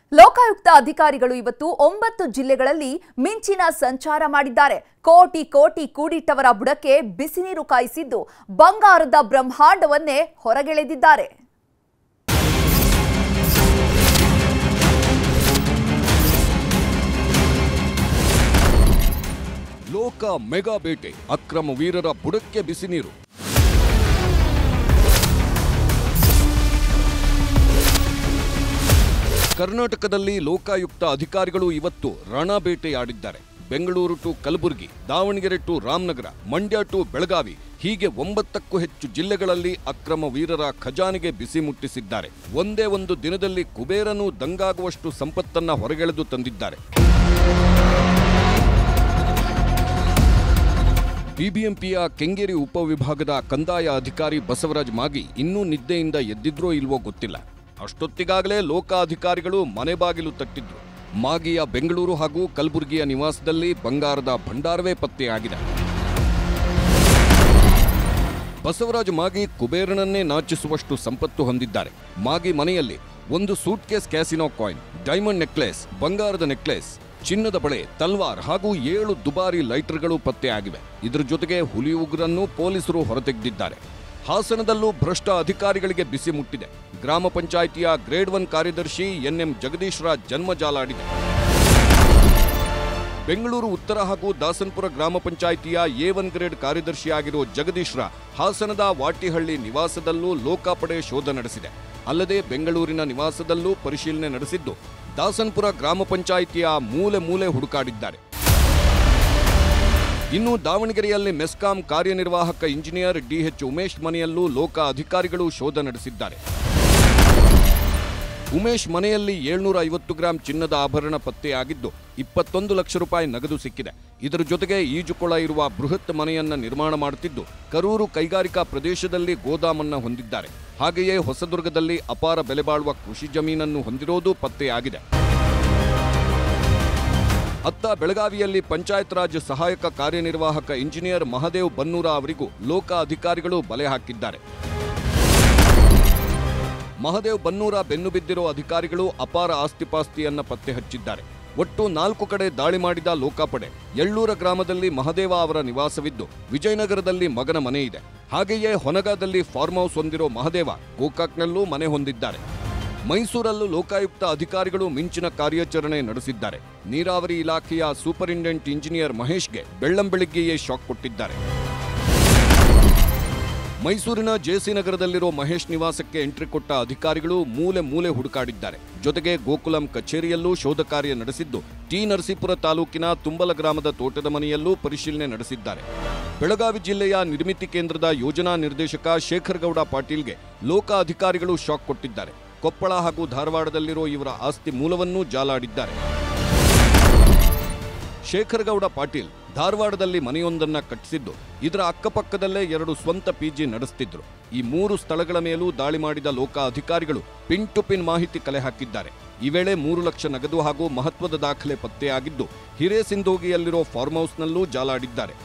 ಲೋಕಾಯುಕ್ತ ಅಧಿಕಾರಿಗಳು ಇವತ್ತು 9 ಜಿಲ್ಲೆಗಳಲ್ಲಿ ಮಿಂಚಿನ ಸಂಚಾರ ಮಾಡಿದ್ದಾರೆ. ಕೋಟಿ ಕೋಟಿ ಕೂಡಿಟ್ಟವರ ಬುಡಕ್ಕೆ ಬಿಸಿನೀರು ಕಾಯಿಸಿದ್ದು ಬಂಗಾರದ ಬ್ರಹ್ಮಾಂಡವನ್ನೇ ಹೊರಗೆಳೆದಿದ್ದಾರೆ. ಲೋಕ ಮೆಗಾ ಬೇಟೆ, ಅಕ್ರಮ ವೀರರ ಬುಡಕ್ಕೆ ಬಿಸಿನೀರು. ಕರ್ನಾಟಕದಲ್ಲಿ ಲೋಕಾಯುಕ್ತ ಅಧಿಕಾರಿಗಳು ಇವತ್ತು ರಣಬೇಟೆಯಾಡಿದ್ದಾರೆ. Bengaluru to Kalaburagi, Davanagere to Ramanagara, Mandya to Belagavi ಹೀಗೆ 9ಕ್ಕೂ ಹೆಚ್ಚು ಜಿಲ್ಲೆಗಳಲ್ಲಿ ಅಕ್ರಮ ವೀರರ ಖಜಾನೆಗೆ ಬಿಸಿ ಮುಟ್ಟಿಸಿದ್ದಾರೆ. ಒಂದೇ ಒಂದು ದಿನದಲ್ಲಿ ಕುಬೇರನು ದಂಗಾಗುವಷ್ಟು ಸಂಪತ್ತನ್ನ ಹೊರಗೆಳೆದು ತಂದಿದ್ದಾರೆ. ಬಿಬಿಎಂಪಿಯ ಕೆಂಗೇರಿ ಉಪವಿಭಾಗದ ಕಂದಾಯ ಅಧಿಕಾರಿ ಬಸವರಾಜ್ ಮಾಗಿ ಇನ್ನೂ ನಿದ್ದೆಯಿಂದ ಎದ್ದಿದ್ರೋ ಇಲ್ವೋ ಗೊತ್ತಿಲ್ಲ. ಅಷ್ಟೊತ್ತಿಗಾಗಲೇ ಲೋಕಾಧಿಕಾರಿಗಳು ಮನೆ ಬಾಗಿಲು ತಟ್ಟಿದ್ರು. ಮಾಗಿಯ ಬೆಂಗಳೂರು ಹಾಗೂ ಕಲಬುರಗಿಯ ನಿವಾಸದಲ್ಲಿ ಬಂಗಾರದ ಭಂಡಾರವೇ ಪತ್ತೆಯಾಗಿದೆ. ಬಸವರಾಜ್ ಮಾಗಿ ಕುಬೇರನನ್ನೇ ನಾಚಿಸುವಷ್ಟು ಸಂಪತ್ತು ಹೊಂದಿದ್ದಾರೆ. ಮಾಗಿ ಮನೆಯಲ್ಲಿ ಒಂದು suitcase casino coin, diamond necklace, ಬಂಗಾರದ ನೆಕ್ಲೆಸ್, ಚಿನ್ನದ ಬಳೆ, ತಲ್ವಾರ್ ಹಾಗೂ 7 ದುಬಾರಿ ಲೈಟರ್ಗಳು ಪತ್ತೆಯಾಗಿವೆ. ಇದರ ಜೊತೆಗೆ ಹುಲಿ ಉಗ್ರನ್ನು ಪೊಲೀಸರು ಹೊರತೆಗೆದಿದ್ದಾರೆ. ಹಾಸನದಲ್ಲೂ ಭ್ರಷ್ಟ ಅಧಿಕಾರಿಗಳಿಗೆ ಬಿಸಿ ಮುಟ್ಟಿದೆ. ಗ್ರಾಮ ಪಂಚಾಯಿತಿಯ ಗ್ರೇಡ್ 1 ಕಾರ್ಯದರ್ಶಿ ಎನ್ಎಂ ಜಗದೀಶ್ರ ಜನ್ಮ ಜಾಲಾಡಿದೆ. ಬೆಂಗಳೂರು ಉತ್ತರ ಹಾಗೂ ದಾಸನಪುರ ಗ್ರಾಮ ಪಂಚಾಯಿತಿಯ A1 ಗ್ರೇಡ್ ಕಾರ್ಯದರ್ಶಿಯಾಗಿರೋ ಜಗದೀಶ್ರ ಹಾಸನದ ವಾಟಿಹಳ್ಳಿ ನಿವಾಸದಲ್ಲೂ ಲೋಕಾಪಡೆ ಶೋಧ ನಡೆಸಿದೆ. ಅಲ್ಲದೆ ಬೆಂಗಳೂರಿನ ನಿವಾಸದಲ್ಲೂ ಪರಿಶೀಲನೆ ನಡೆಸಿದ್ದು ದಾಸನಪುರ ಗ್ರಾಮ ಪಂಚಾಯಿತಿಯ ಮೂಲೆ ಮೂಲೆ ಹುಡುಕಾಡಿದ್ದಾರೆ. ಇನ್ನು ದಾವಣಗೆರೆಯಲ್ಲಿ ಮೆಸ್ಕಾಂ ಕಾರ್ಯನಿರ್ವಾಹಕ ಇಂಜಿನಿಯರ್ DH ಉಮೇಶ್ ಮನೆಯಲ್ಲೂ ಲೋಕ ಅಧಿಕಾರಿಗಳು ಶೋಧ ನಡೆಸಿದ್ದಾರೆ. ಉಮೇಶ್ ಮನೆಯಲ್ಲಿ 750 ಗ್ರಾಂ ಚಿನ್ನದ ಆಭರಣ ಪತ್ತೆಯಾಗಿದ್ದು 21 ಲಕ್ಷ ರೂಪಾಯಿ ನಗದು ಸಿಕ್ಕಿದೆ. ಇದರ ಜೊತೆಗೆ ಈಜುಕೊಳ ಇರುವ ಬೃಹತ್ ಮನೆಯನ್ನ ನಿರ್ಮಾಣ ಮಾಡುತ್ತಿದ್ದು ಕರೂರು ಕೈಗಾರಿಕಾ ಪ್ರದೇಶದಲ್ಲಿ ಗೋದಾಮನ್ನ ಹೊಂದಿದ್ದಾರೆ. ಹಾಗೆಯೇ ಹೊಸದುರ್ಗದಲ್ಲಿ ಅಪಾರ ಬೆಲೆ ಬಾಳುವ ಕೃಷಿ ಜಮೀನನ್ನು ಹೊಂದಿರೋದು ಪತ್ತೆಯಾಗಿದೆ. ಅತ್ತ ಬೆಳಗಾವಿಯಲ್ಲಿ ಪಂಚಾಯತ್ ರಾಜ್ ಸಹಾಯಕ ಕಾರ್ಯನಿರ್ವಾಹಕ ಇಂಜಿನಿಯರ್ ಮಹದೇವ್ ಬನ್ನೂರ ಅವರಿಗೂ ಲೋಕ ಅಧಿಕಾರಿಗಳು ಬಲೆ ಹಾಕಿದ್ದಾರೆ. ಮಹದೇವ್ ಬನ್ನೂರ ಬೆನ್ನು ಬಿದ್ದಿರೋ ಅಧಿಕಾರಿಗಳು ಅಪಾರ ಆಸ್ತಿಪಾಸ್ತಿಯನ್ನ ಪತ್ತೆ ಹಚ್ಚಿದ್ದಾರೆ. ಒಟ್ಟು 4 ಕಡೆ ದಾಳಿ ಮಾಡಿದ ಲೋಕಾಪಡೆ. ಎಳ್ಳೂರ ಗ್ರಾಮದಲ್ಲಿ ಮಹದೇವ ಅವರ ನಿವಾಸವಿದ್ದು ವಿಜಯನಗರದಲ್ಲಿ ಮಗನ ಮನೆ ಇದೆ. ಹಾಗೆಯೇ ಹೊನಗಾದಲ್ಲಿ ಫಾರ್ಮ್ ಹೌಸ್ ಹೊಂದಿರೋ ಮಹದೇವ ಗೋಕಾಕ್ನಲ್ಲೂ ಮನೆ ಹೊಂದಿದ್ದಾರೆ. ಮೈಸೂರಲ್ಲೂ ಲೋಕಾಯುಕ್ತ ಅಧಿಕಾರಿಗಳು ಮಿಂಚಿನ ಕಾರ್ಯಾಚರಣೆ ನಡೆಸಿದ್ದಾರೆ. ನೀರಾವರಿ ಇಲಾಖೆಯ ಸೂಪರಿಂಟೆಂಡೆಂಟ್ ಇಂಜಿನಿಯರ್ ಮಹೇಶ್ಗೆ ಬೆಳ್ಳಂಬೆಳಿಗ್ಗೆಯೇ ಶಾಕ್ ಕೊಟ್ಟಿದ್ದಾರೆ. ಮೈಸೂರಿನ ಜೆಸಿ ನಗರದಲ್ಲಿರೋ ಮಹೇಶ್ ನಿವಾಸಕ್ಕೆ ಎಂಟ್ರಿ ಕೊಟ್ಟ ಅಧಿಕಾರಿಗಳು ಮೂಲೆ ಮೂಲೆ ಹುಡುಕಾಡಿದ್ದಾರೆ. ಜೊತೆಗೆ ಗೋಕುಲಂ ಕಚೇರಿಯಲ್ಲೂ ಶೋಧ ಕಾರ್ಯ ನಡೆಸಿದ್ದು ಟಿ ನರಸೀಪುರ ತಾಲೂಕಿನ ತುಂಬಲ ಗ್ರಾಮದ ತೋಟದ ಮನೆಯಲ್ಲೂ ಪರಿಶೀಲನೆ ನಡೆಸಿದ್ದಾರೆ. ಬೆಳಗಾವಿ ಜಿಲ್ಲೆಯ ನಿರ್ಮಿತಿ ಕೇಂದ್ರದ ಯೋಜನಾ ನಿರ್ದೇಶಕ ಶೇಖರ್ ಗೌಡ ಪಾಟೀಲ್ಗೆ ಲೋಕ ಅಧಿಕಾರಿಗಳು ಶಾಕ್ ಕೊಟ್ಟಿದ್ದಾರೆ. ಕೊಪ್ಪಳ ಹಾಗೂ ಧಾರವಾಡದಲ್ಲಿರೋ ಇವರ ಆಸ್ತಿ ಮೂಲವನ್ನೂ ಜಾಲಾಡಿದ್ದಾರೆ. ಶೇಖರ್ ಗೌಡ ಪಾಟೀಲ್ ಧಾರವಾಡದಲ್ಲಿ ಮನೆಯೊಂದನ್ನ ಕಟ್ಟಿಸಿದ್ದು ಇದರ ಅಕ್ಕಪಕ್ಕದಲ್ಲೇ 2 ಸ್ವಂತ ಪಿಜಿ ನಡೆಸುತ್ತಿದ್ರು. ಈ 3 ಸ್ಥಳಗಳ ಮೇಲೂ ದಾಳಿ ಮಾಡಿದ ಲೋಕ ಅಧಿಕಾರಿಗಳು ಪಿನ್ ಟು ಪಿನ್ ಮಾಹಿತಿ ಕಲೆ ಹಾಕಿದ್ದಾರೆ. ಈ ವೇಳೆ 3 ಲಕ್ಷ ನಗದು ಹಾಗೂ ಮಹತ್ವದ ದಾಖಲೆ ಪತ್ತೆಯಾಗಿದ್ದು ಹಿರೇಸಿಂಧೋಗಿಯಲ್ಲಿರೋ ಫಾರ್ಮ್ ಹೌಸ್ನಲ್ಲೂ ಜಾಲಾಡಿದ್ದಾರೆ.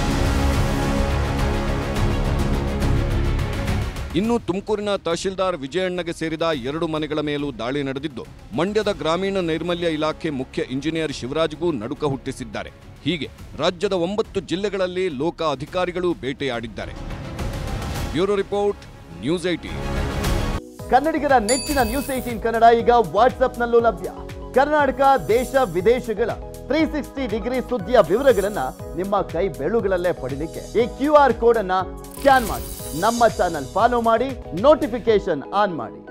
ಇನ್ನು ತುಮಕೂರಿನ ತಹಶೀಲ್ದಾರ್ ವಿಜಯಣ್ಣಗೆ ಸೇರಿದ 2 ಮನೆಗಳ ಮೇಲೂ ದಾಳಿ ನಡೆದಿದ್ದು ಮಂಡ್ಯದ ಗ್ರಾಮೀಣ ನೈರ್ಮಲ್ಯ ಇಲಾಖೆ ಮುಖ್ಯ ಇಂಜಿನಿಯರ್ ಶಿವರಾಜ್ಗೂ ನಡುಕ ಹುಟ್ಟಿಸಿದ್ದಾರೆ. ಹೀಗೆ ರಾಜ್ಯದ 9 ಜಿಲ್ಲೆಗಳಲ್ಲಿ ಲೋಕ ಅಧಿಕಾರಿಗಳು ಬೇಟೆಯಾಡಿದ್ದಾರೆ. Bureau report, news 18. ಕನ್ನಡಿಗರ ನೆಚ್ಚಿನ ನ್ಯೂಸ್ 18 ಕನ್ನಡ ಈಗ ವಾಟ್ಸ್ಆಪ್ನಲ್ಲೂ ಲಭ್ಯ. ಕರ್ನಾಟಕ, ದೇಶ ವಿದೇಶಗಳ 360 ಡಿಗ್ರಿ ಸುದ್ದಿಯ ವಿವರಗಳನ್ನ ನಿಮ್ಮ ಕೈ ಬೆಳುಗಳಲ್ಲೇ ಪಡಿಲಿಕ್ಕೆ ಈ QR ಕೋಡ್ ಅನ್ನ ಸ್ಕ್ಯಾನ್ ಮಾಡಿ ನಮ್ಮ ಚಾನಲ್ ಫಾಲೋ ಮಾಡಿ, ನೋಟಿಫಿಕೇಶನ್ ಆನ್ ಮಾಡಿ.